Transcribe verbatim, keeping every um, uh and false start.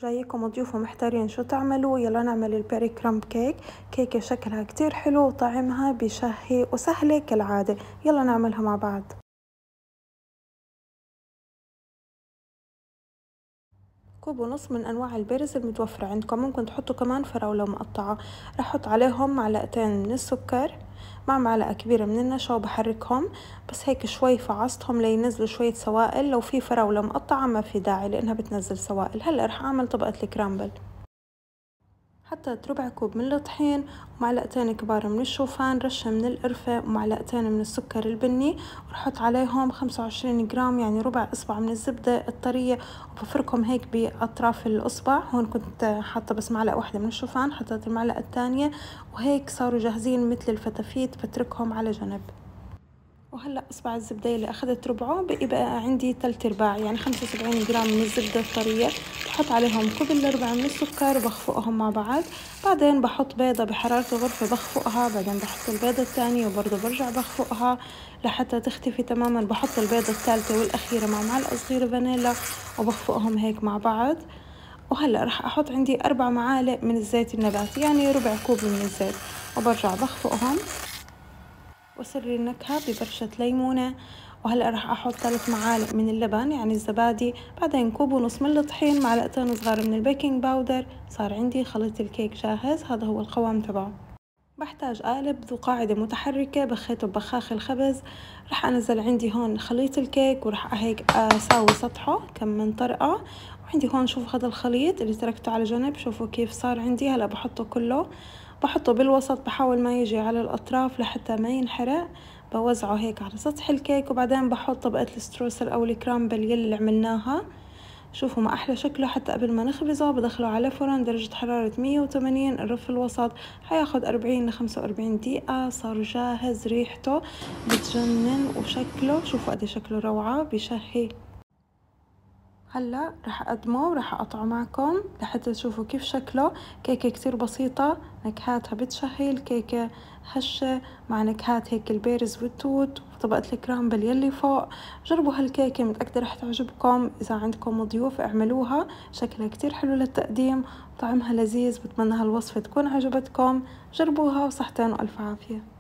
جايكم ضيوف ومحتارين شو تعملوا. يلا نعمل البيري كرامب كيك. كيكة شكلها كتير حلو وطعمها بشهي وسهلة كالعادة. يلا نعملها مع بعض. كوب ونص من انواع البيرز المتوفرة عندكم، ممكن تحطوا كمان فراولة مقطعة. رح احط عليهم معلقتين من السكر مع معلقة كبيرة من النشا وبحركهم بس هيك شوي، فعصتهم لينزلوا شوية سوائل. لو في فراولة مقطعة ما في داعي لانها بتنزل سوائل. هلا رح اعمل طبقة الكرامبل. حطيت ربع كوب من الطحين ومعلقتين كبار من الشوفان، رشة من القرفة ومعلقتين من السكر البني، ورح احط عليهم خمسة وعشرين جرام يعني ربع اصبع من الزبدة الطرية وبفركهم هيك باطراف الاصبع. هون كنت حاطة بس معلقة واحدة من الشوفان، حطيت المعلقة الثانية وهيك صاروا جاهزين مثل الفتافيت، بتركهم على جنب. وهلا اصبع الزبده اللي اخذت ربعه بقي بقى عندي ثلاث ارباع يعني خمسة وسبعين جرام من الزبده الطريه. بحط عليهم كوب الا ربع من السكر وبخفقهم مع بعض. بعدين بحط بيضه بحراره الغرفه بخفقها، بعدين بحط البيضه الثانيه وبرضه برجع بخفقها لحتى تختفي تماما. بحط البيضه الثالثه والاخيره مع معلقه صغيره فانيلا وبخفقهم هيك مع بعض. وهلا راح احط عندي اربع معالق من الزيت النباتي يعني ربع كوب من الزيت، وبرجع بخفقهم وسري النكهة ببرشة ليمونة. وهلأ راح أحط ثلاث معالق من اللبن يعني الزبادي، بعدين كوب ونص من الطحين، معلقتين صغار من البيكنج باودر. صار عندي خليط الكيك جاهز. هذا هو القوام تبعه. بحتاج قالب ذو قاعدة متحركة بخيته ببخاخ الخبز. رح أنزل عندي هون خليط الكيك ورح هيك أساوي سطحه كم من طرقة. وعندي هون شوفوا هذا الخليط اللي تركته على جنب، شوفوا كيف صار عندي. هلا بحطه كله، بحطه بالوسط، بحاول ما يجي على الأطراف لحتى ما ينحرق. بوزعه هيك على سطح الكيك وبعدين بحط طبقة الستروسر أو الكرامبل يلي عملناها. شوفوا ما أحلى شكله. حتى قبل ما نخبزه بدخله على فرن درجة حرارة مية وثمانين الرف الوسط، حياخد أربعين لخمسة وأربعين دقيقة. صار جاهز، ريحته بتجنن وشكله شوفوا قد شكله روعة بشهي. هلا رح اقدمه ورح اقطعه معكم لحتى تشوفوا كيف شكله. كيكة كتير بسيطة، نكهاتها بتشهي. الكيكة هشة مع نكهات هيك البيرز والتوت وطبقة الكرامبل يلي فوق. جربوا هالكيكة، متأكدة رح تعجبكم. اذا عندكم ضيوف اعملوها، شكلها كتير حلو للتقديم وطعمها لذيذ. بتمنى هالوصفة تكون عجبتكم. جربوها وصحتين والف عافية.